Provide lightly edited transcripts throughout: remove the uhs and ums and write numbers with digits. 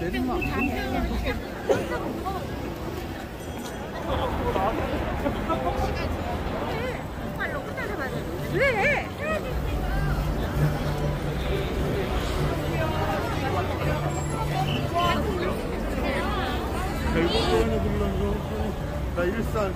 내리막. 왜? 결국에는 불러서 나 일산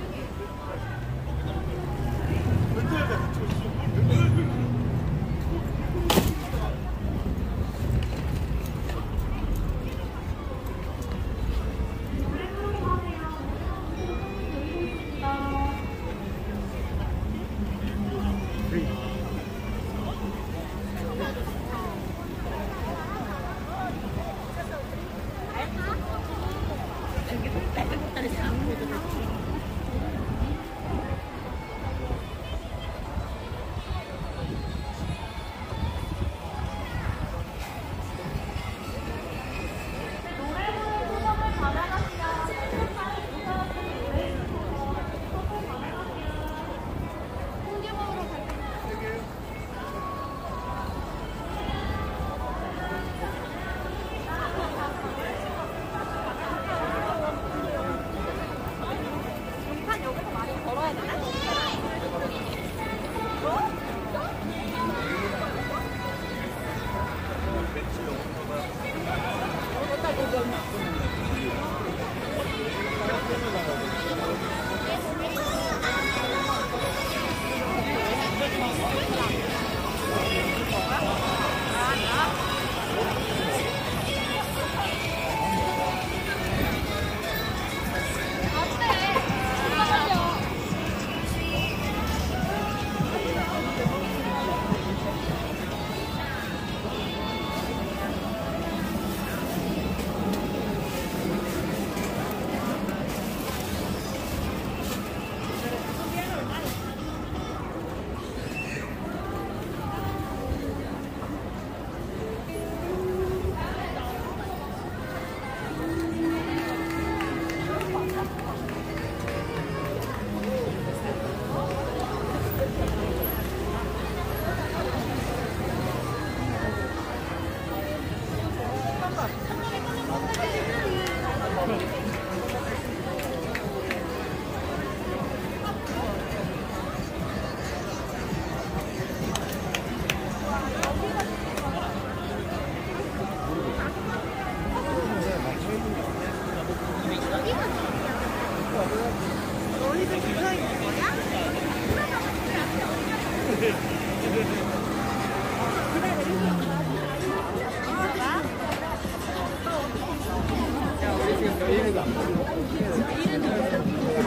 너희들 들어 있는 거야? 야 우리 지금 여기는 안 보여.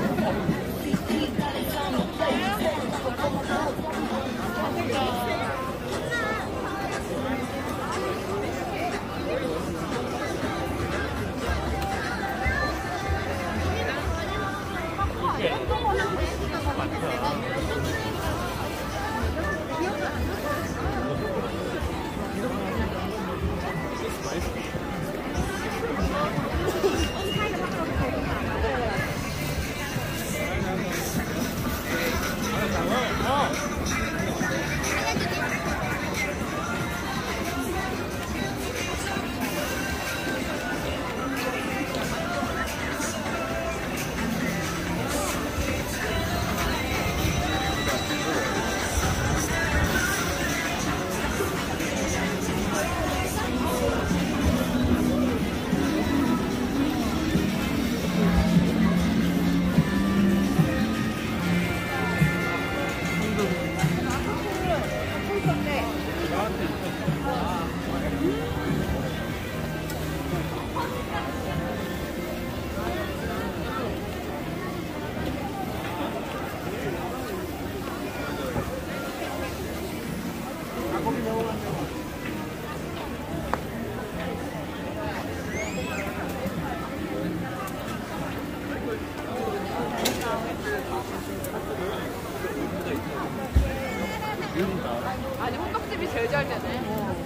아니 혼밥집이 제일 잘 되네.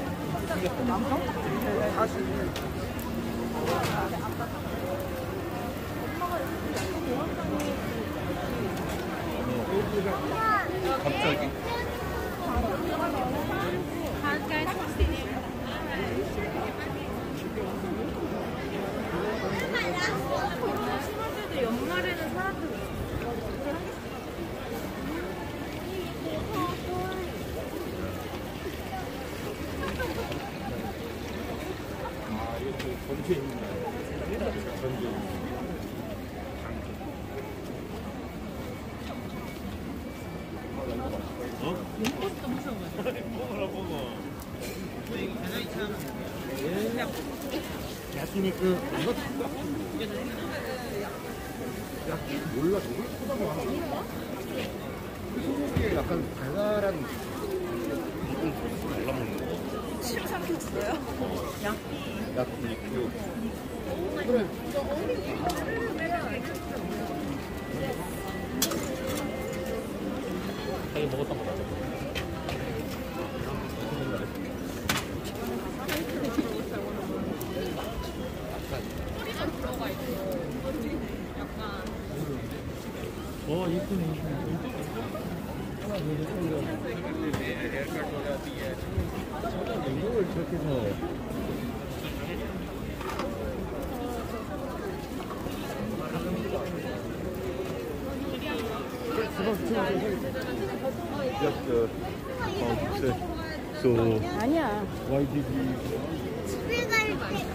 갑자기. 전체 있는 날. 전체. 어? 용꽃도 무서워. 먹어라 먹어. 야끼니크 이거 야 몰라 저걸 쳐다보 하는 거 소고기에 약간 달달한 이건 몰라 먹는 거 침 삼켰어요? 야끼니크 그래 자기 먹었던 거 맞아. 이쁘네. 이걸 저렇게 해서 So 아니야. why did you 집에 갈 때.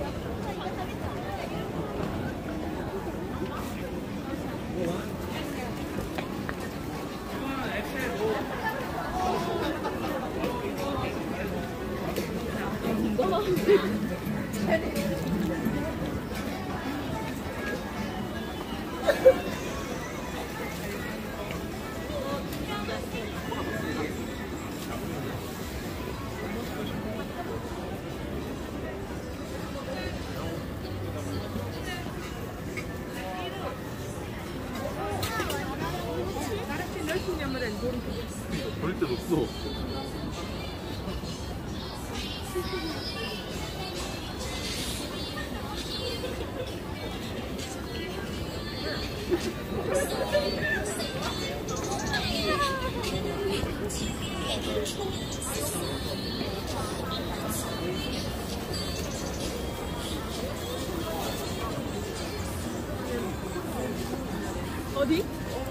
볼 데도 없어. 어디?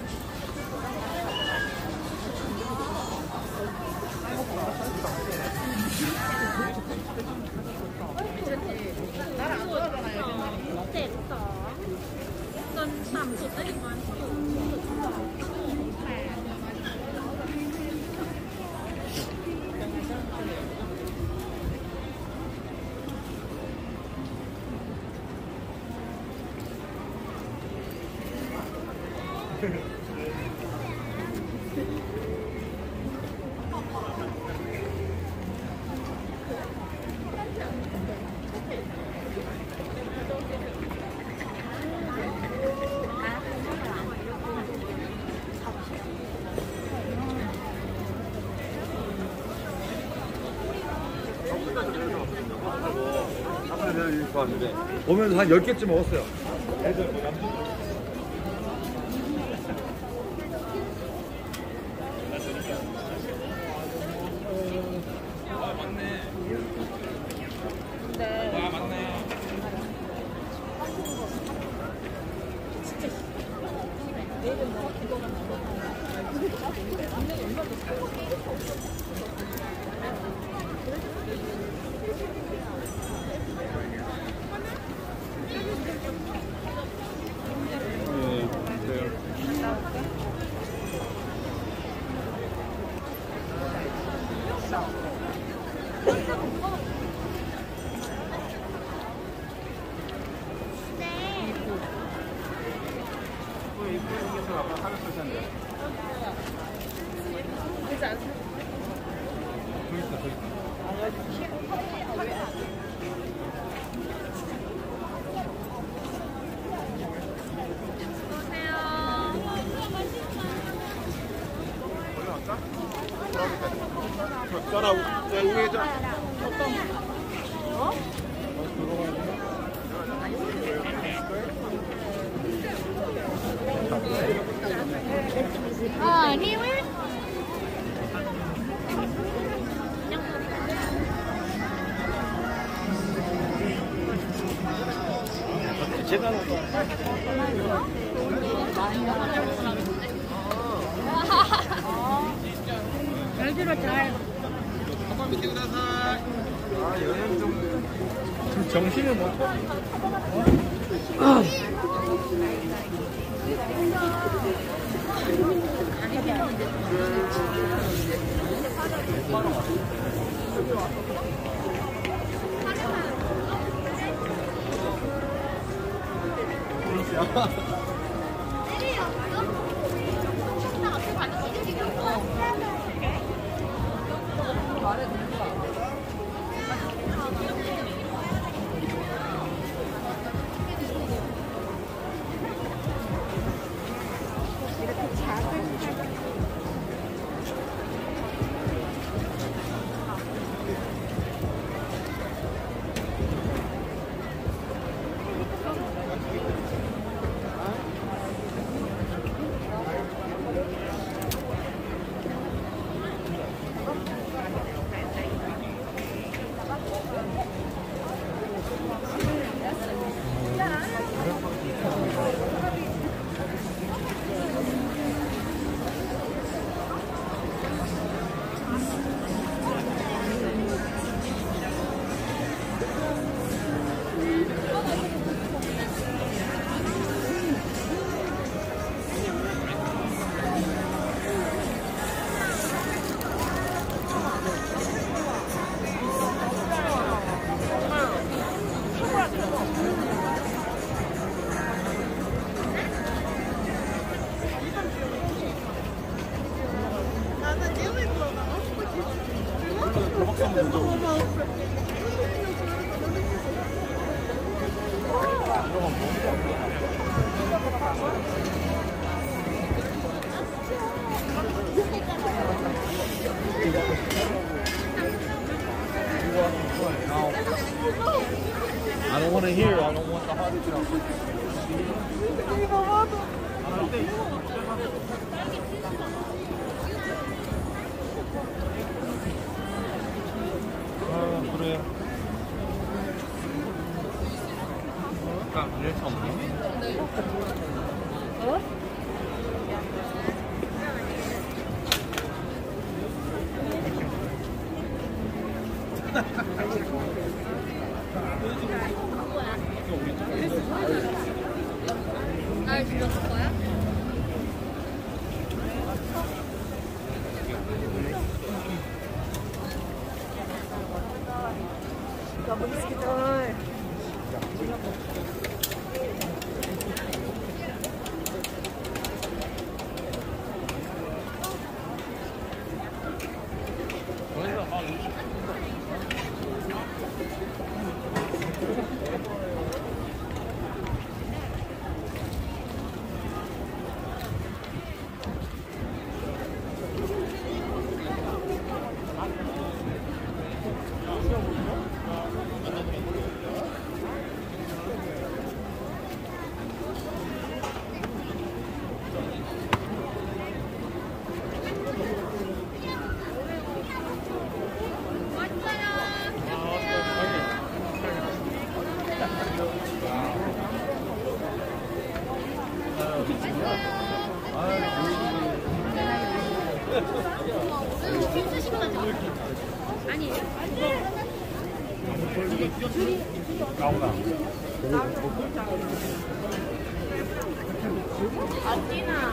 내가 이렇게 왔는데 오면서 한 10개쯤 먹었어요. 전화 우회전. 아니 왜? 제가 잘 들어 잘. 한번 밑에ください. 지금 정신을 못 I don't want to hear. I don't want the heart attack. 아, 그래. 약간 일차 없니? 날 줄였을 거야? 아니. 아띠나.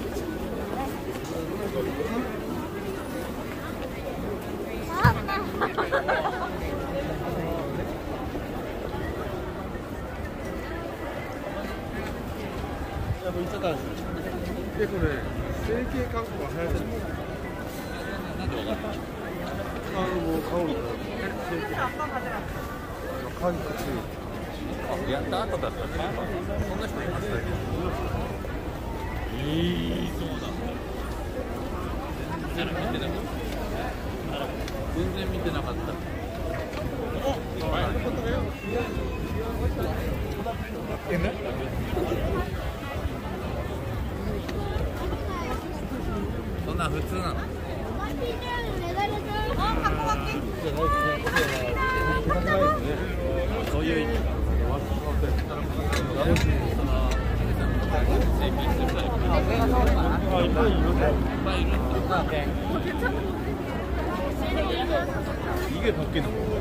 야, 뭐 있잖아. 그래. 세계 광고가 해야 돼. 아, 뭐 가오. 아빠 가져라. 가기 같이. やった後だったね。そんな人いましたけど。そうなんだ。見てなかった。全然見てなかった。そんな普通なの。そういう意味か。이게 크게 바뀌는 거.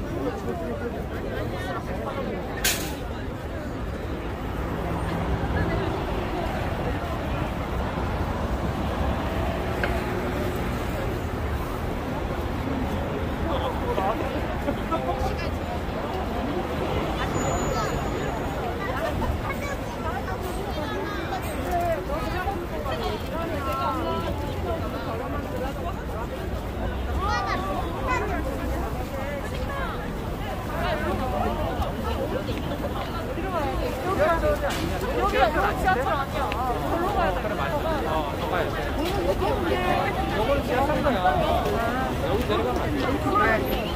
여기가 지하철 아니야. 걸로 가야 돼. 그래 맞아. 더 가야 돼. 여기는 지하철이야. 여기 내려가면 안 돼.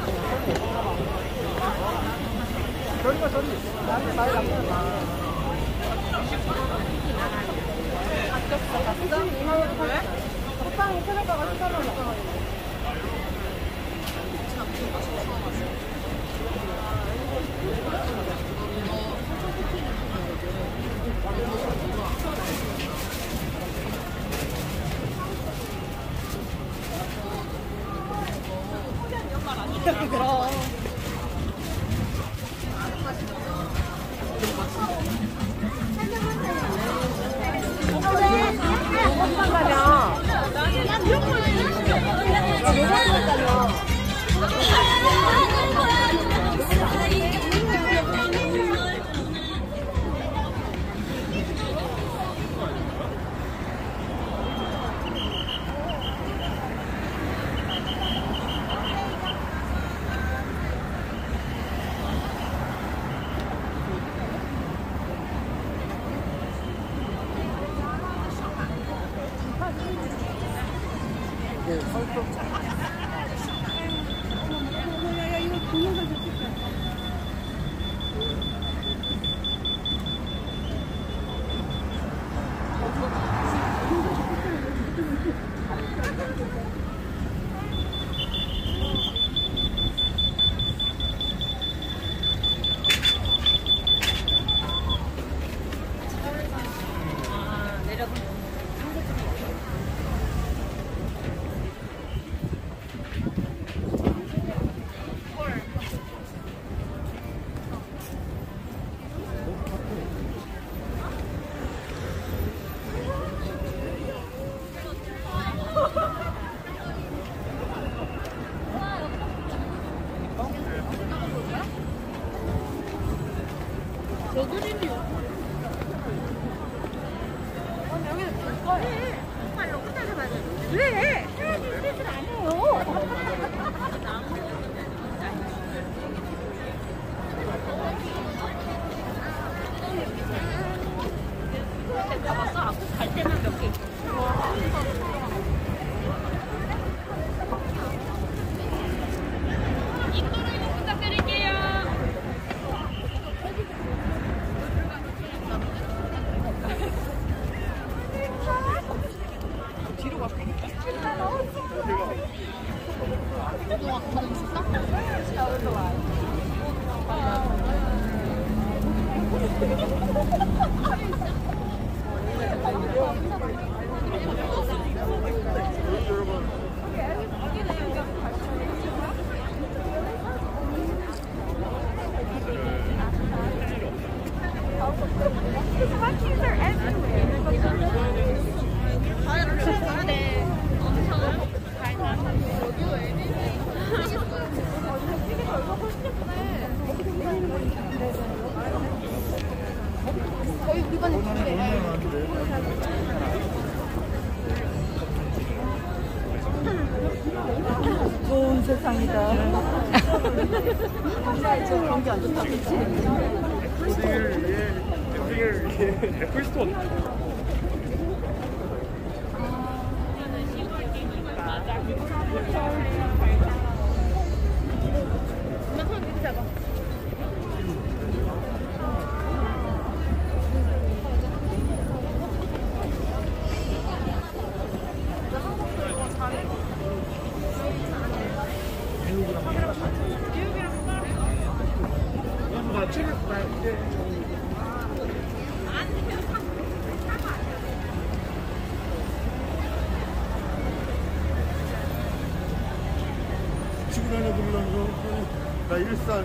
저리가 저리. 나한테 많이 남겨놔. 갔어? 2만원 왜? 호빵이 트레카가 10만원. 그럼. 거의 우리 반에 좋은 세상이다. 저 경기 안 좋다. 그치? 애플 위해 애플 스토어. 출근하려 그러려면 나 일산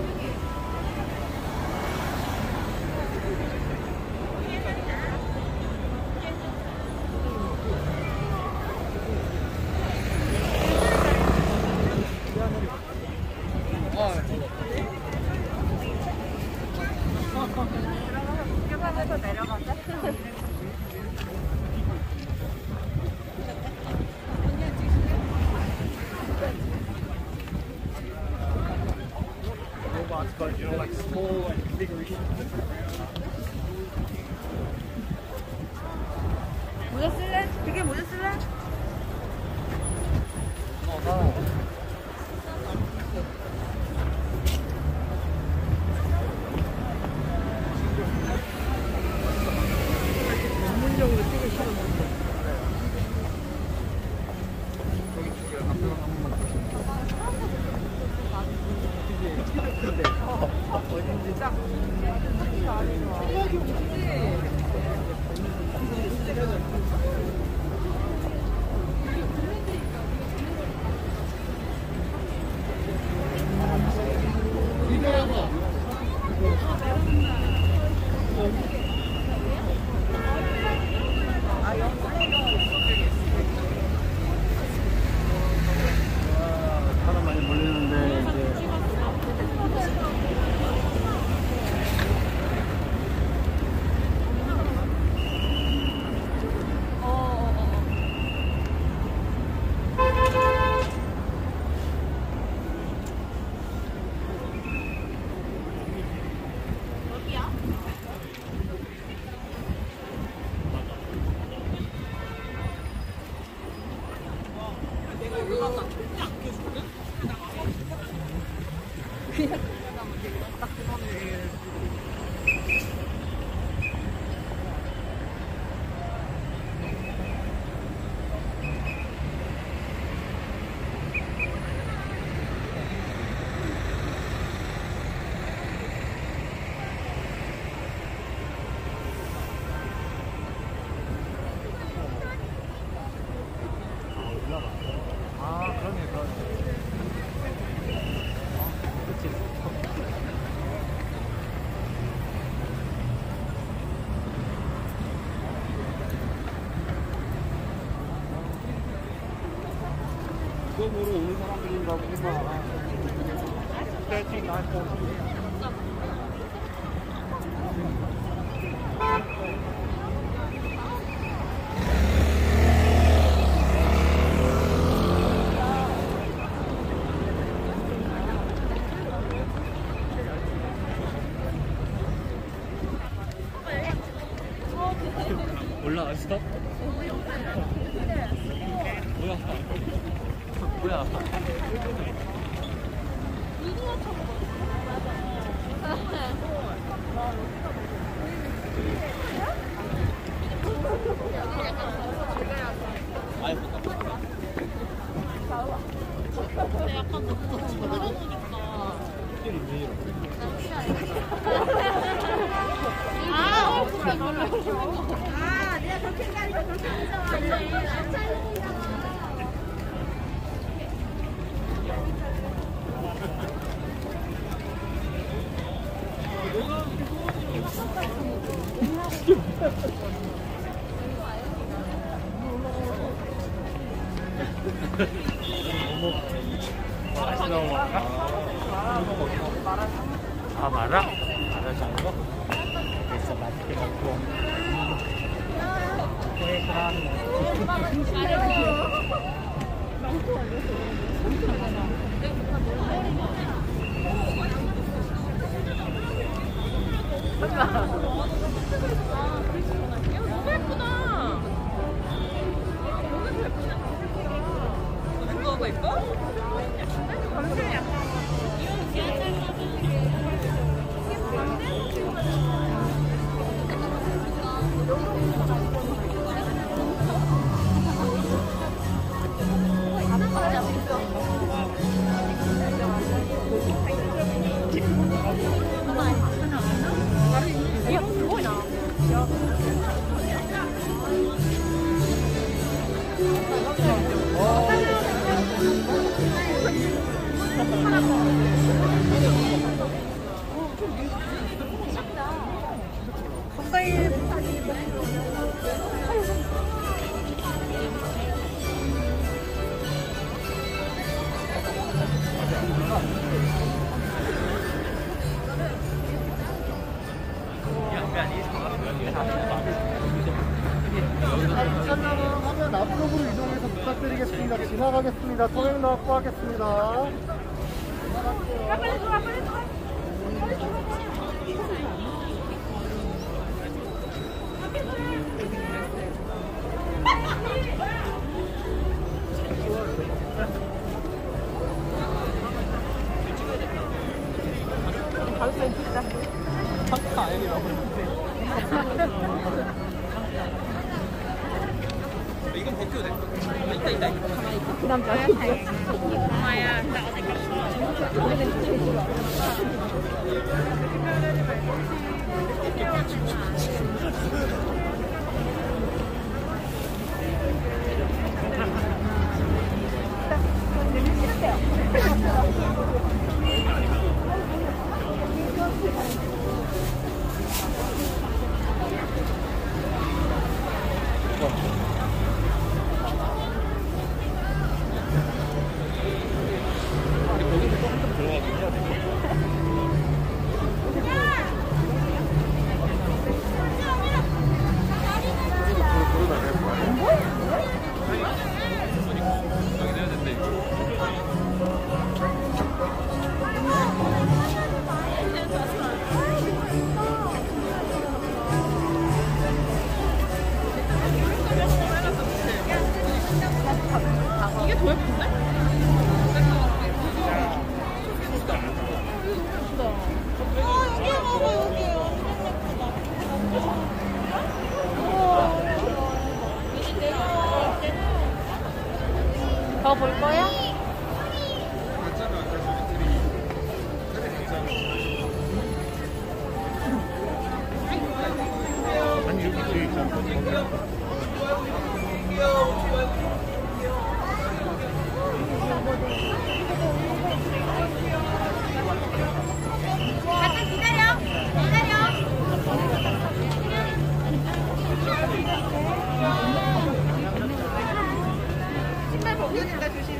계산해서 내려가자. robots, but you know, like small like configuration. 모자 쓸래? 그게 모자 쓸래? 전문용으로 찍을 시간 없어. 여기 두 개, 앞에랑 한 번만 더. 이게 근데 어딘지 딱. 사람 많이 몰리는데 이제 그거 보러 오는 사람들인가 보구나. 세팅 날 거. 올라왔어? 뭐야? 뭐야? 약간 너무 걸어놓으니까. 아, 얼굴이 별로. 아, 내가 그렇게 생각하니까 그렇게 무서워. 아, 마라? 마라 작은 거? 그래서 맛있게 먹고. 그래, 너무 예쁘다. 누가 예뻐? 감성이 약간. 이런 지하철 타는 게 하나 하면 앞쪽으로 이동해서 부탁드리겠습니다. 지나가겠습니다. 통행 납부하겠습니다. 빨리 들어와, 빨리 들어와. 이건 벗겨도 돼. 있다. 그 남자야? 엄마야. 더 볼 거야? 잠깐 기다려. 신발 벗겨진다. 조심.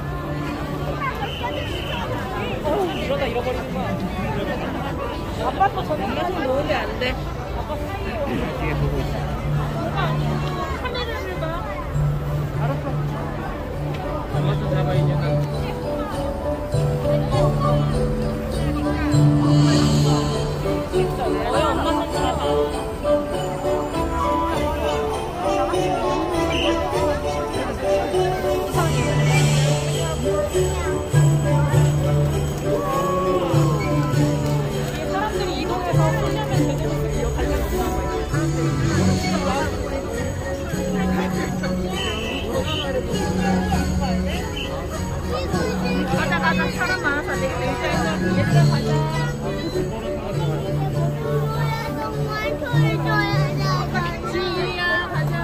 이러다 잃어버리는 거야. 아빠 또 저녁까지 놓으면 안 돼. 아빠 뒤에 보고 있어. 카메라를 봐. 알았어. 엄마 좀 잡아, 이제는. 왜 엄마 손 잡아? 사람들이 이동해서 훈련을 제대로 기억하려고 가자. 사람 많아서 얘들아 가자. 지희야 가자.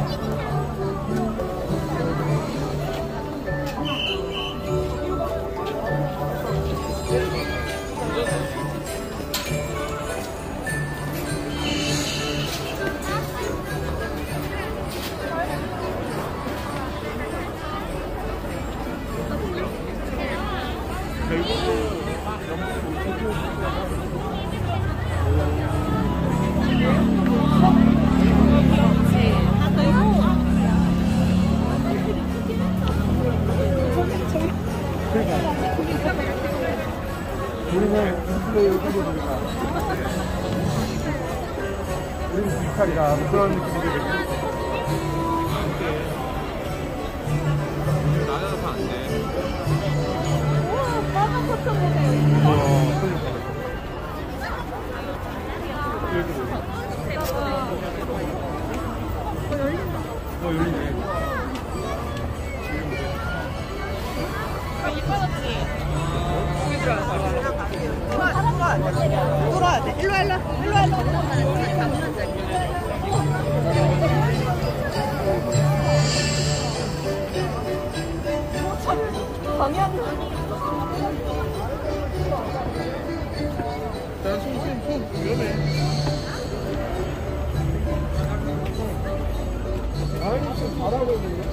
우리는 인플레이 해주니까. 우리는 비슷하리라. 그런 느낌이 들겠어. 나가서 안 돼. 빨간 버튼 보세요. 열리네. 이뻐졌지? 돌아야 돼. 일로 와. 방향 잘하고 있는데?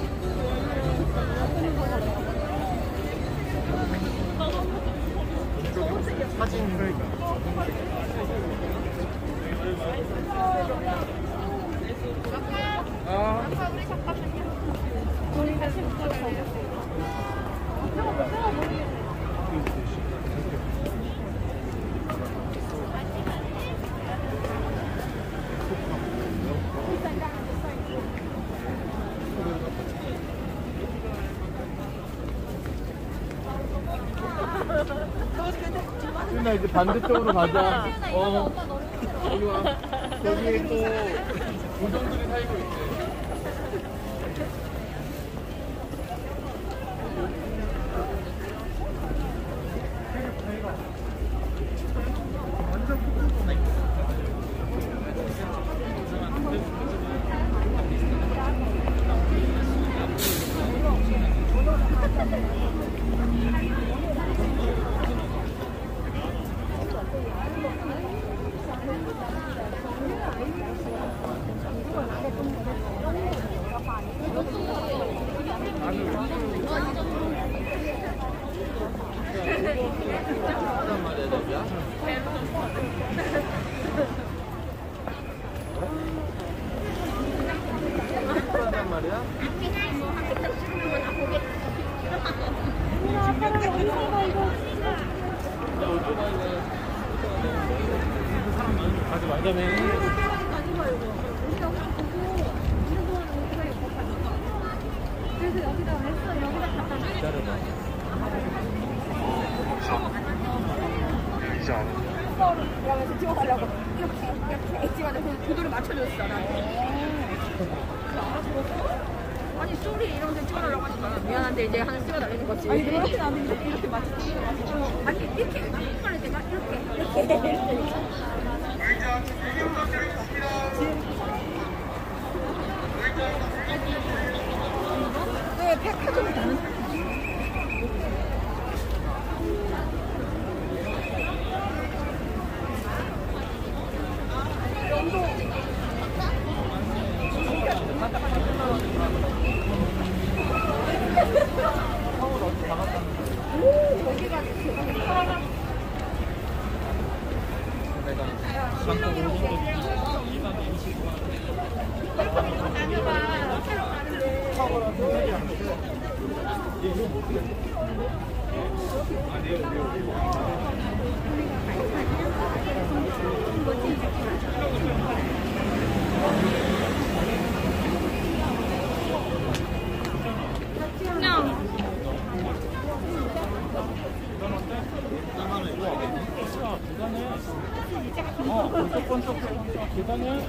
사진 그러니까. 아, 우리 잠깐만요. 우리 다시 붙어가요. 수인아 이제 반대쪽으로 가자. 여기 와. 여기에 또 고정들이 살고 있대. 가지 말자며. 그래서 여기다 했어. 여기다 갖다 놔. 기다려봐. 이제 안 해. 그러면서 찍어가려고 이렇게 찍어가지고 구도를 맞춰줬어 나한테. 아니 소리 이런 데 찍어달라고 하니까 미안한데 이제 하나 찍어달라는 거지. 아니 이렇게 나는 이렇게 맞춰. 아니 이렇게 말할 때가 이렇게. 왜 백화점에 나는 계단에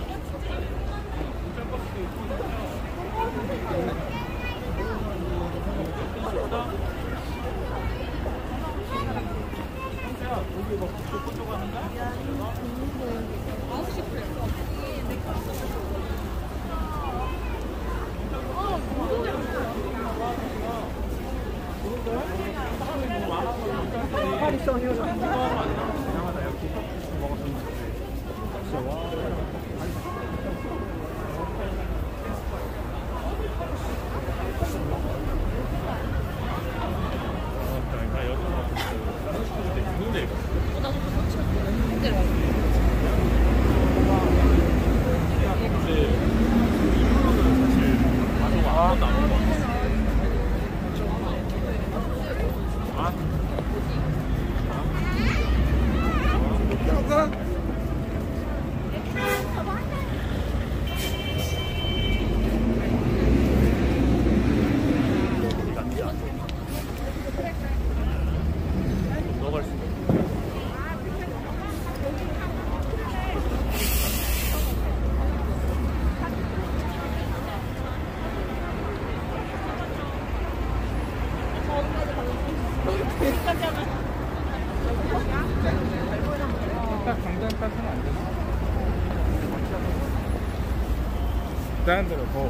당장까지는 안 되나? 다른 데로 더.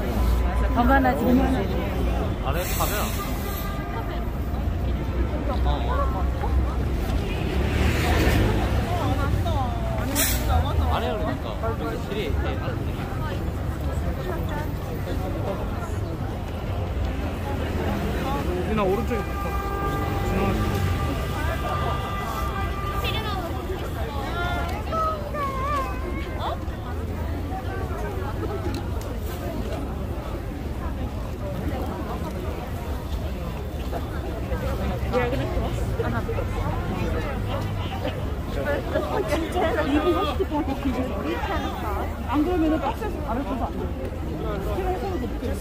얼마나 지금 안에 가면 말해요 그러니까. 그래서 실이 이렇게 알아듣는 게. 우진아 오른쪽에 붙어. 지나가자. 안 그러면은 박스에서 바로 써서 안 돼. 제가 해서는 못해.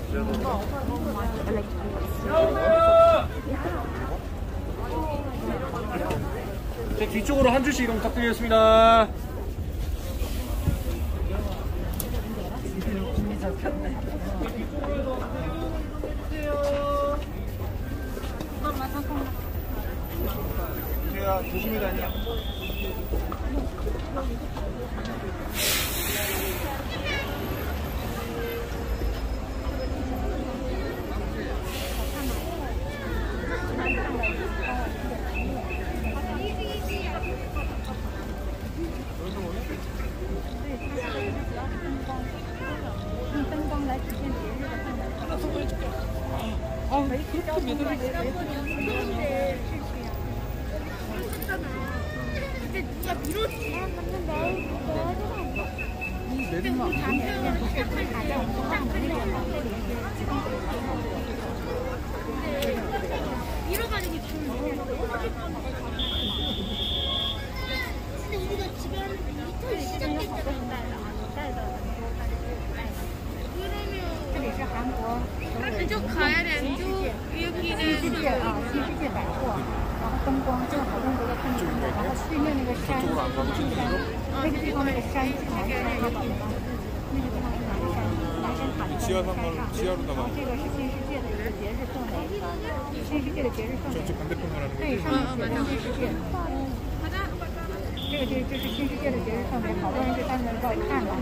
제 뒤쪽으로 한 줄씩 이동 부탁드리겠습니다. 우재야 조심히 다녀. 밀어가지고 좋은데. 근데 우리가 집에 하는 리턴 시작됐잖아. 쭉 가야 돼. 쭉 여기는 新世界百货，然后灯光正好用这个看景的，然后对面那个山，那个地方那个山是南山，那个地方是南山塔就在山上。然后这个是新世界的一个节日氛围，新世界的节日氛围。对，上面写的新世界。这是新世界的节日氛围，好多人去他们那儿看了，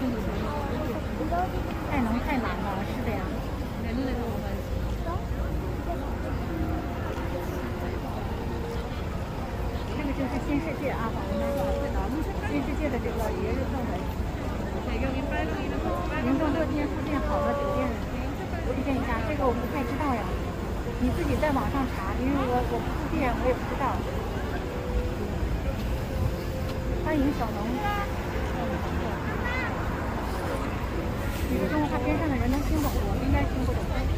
太难了，是的呀。就是新世界啊，我们新世界的这个节日氛围。明洞乐天附近好的酒店推荐一下，这个我不太知道呀，你自己在网上查，因为我不住店，我也不知道。欢迎小龙。你说中国话边上的人能听懂不？应该听不懂。